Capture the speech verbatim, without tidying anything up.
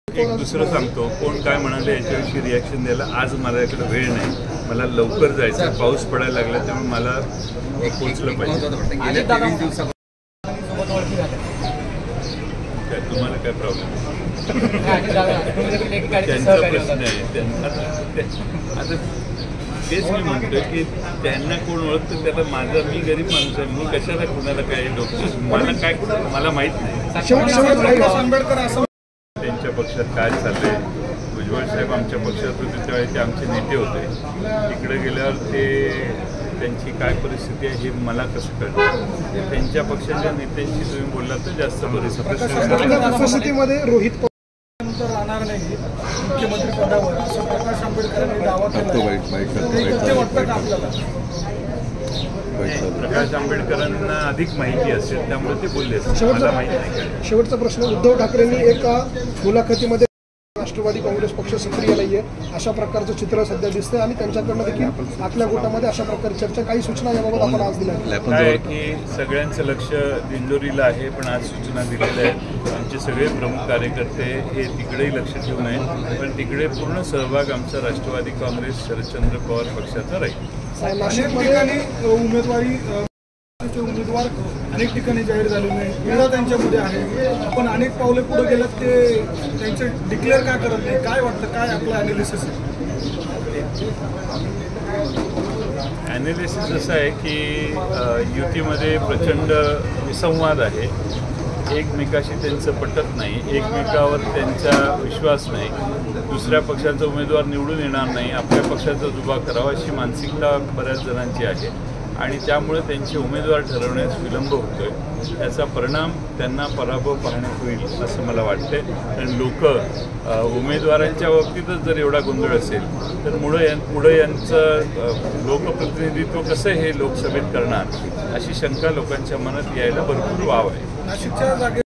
एक दुसरं सांगतो, कोण काय म्हणाले याच्याविषयी रिॲक्शन द्यायला आज माझ्याकडे वेळ नाही. मला लवकर जायचं, पाऊस पडायला लागला, त्यामुळे मला पोहोचलं पाहिजे. काय तुम्हाला काय प्रॉब्लेम? त्यांचा प्रश्न आहे. त्यांना आता तेच मी म्हणतोय की त्यांना कोण ओळखतं त्याला माझं, मी गरीब माणूस आहे, मी कशाला कुणाला काय डोकं, मला काय मला माहीत नाही त्यांच्या पक्षात काय चाललंय. भुजबळ साहेब आमच्या पक्षात होते त्यावेळी ते आमचे नेते होते. तिकडे गेल्यावर ते त्यांची काय परिस्थिती आहे हे मला कसं कळतं. त्यांच्या पक्षाच्या नेत्यांशी तुम्ही बोललात तर जास्त परिस्थितीमध्ये रोहित राहणार नाही मुख्यमंत्री पदावर असं प्रकाश आंबेडकरांनी दावा केला. प्रकाश आंबेडकरांना अधिक माहिती असेल त्यामुळे ते बोलले असेल, मला माहिती नाही. शेवटचा प्रश्न, उद्धव ठाकरेंनी एका मुलाखतीमध्ये राष्ट्रवादी काँग्रेस पक्ष सक्रिय नाहीये अशा प्रकारचं चित्र सध्या दिसतंय आणि त्यांच्याकडनं देखील आपल्या गोटामध्ये अशा प्रकारची चर्चा, काही सूचना याबाबत आपण आज दिल्या काय की सगळ्यांचं लक्ष दिंडोरीला आहे, पण आज सूचना दिलेल्या आहेत. आमचे सगळे प्रमुख कार्यकर्ते हे तिकडेही लक्ष ठेवून आहेत, पण तिकडे पूर्ण सहभाग आमचा राष्ट्रवादी काँग्रेस शरदचंद्र पवार पक्षाचा राहील. नाशिकमध्ये उमेदवारी उमेदवार अनेक ठिकाणी जाहीर झाले नाही, वेळा त्यांच्यामध्ये आहे. आपण अनेक पावले पुढे गेलात, ते त्यांचे डिक्लेअर का करत नाही, काय वाटतं, काय आपलं ॲनालिसिस आहे? ॲनालिसिस असं आहे की युतीमध्ये प्रचंड विसंवाद आहे. एकमेकाशी त्यांचं पटत नाही, एकमेकावर त्यांचा विश्वास नाही. दुसऱ्या पक्षाचा उमेदवार निवडून येणार नाही, आपल्या पक्षाचा जुबा करावा अशी मानसिकता बऱ्याच जणांची आहे आणि त्यामुळे त्यांचे उमेदवार ठरवण्यास विलंब होतोय. त्याचा परिणाम त्यांना पराभव पाहण्यात होईल असं मला वाटते. आणि लोक उमेदवारांच्या बाबतीतच जर एवढा गोंधळ असेल तर मुळे यां पुढे यांचं लोकप्रतिनिधित्व कसं हे लोकसभेत करणार अशी शंका लोकांच्या मनात यायला भरपूर वाव आहे. नाशिकच्या जागे